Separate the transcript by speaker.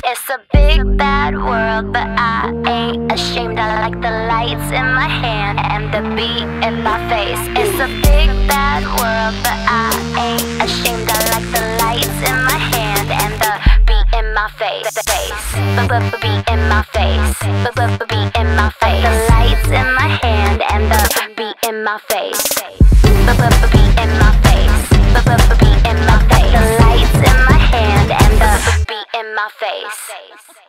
Speaker 1: It's a big bad world, but I ain't ashamed. I like the lights in my hand and the beat in my face. It's a big bad world, but I ain't ashamed. I like the lights in my hand and the beat in my face. Beat in my face. Beat in my face. The lights in my hand and the beat in my face. Beat in my face. Beat in my face. The lights in my hand and the beat in my face.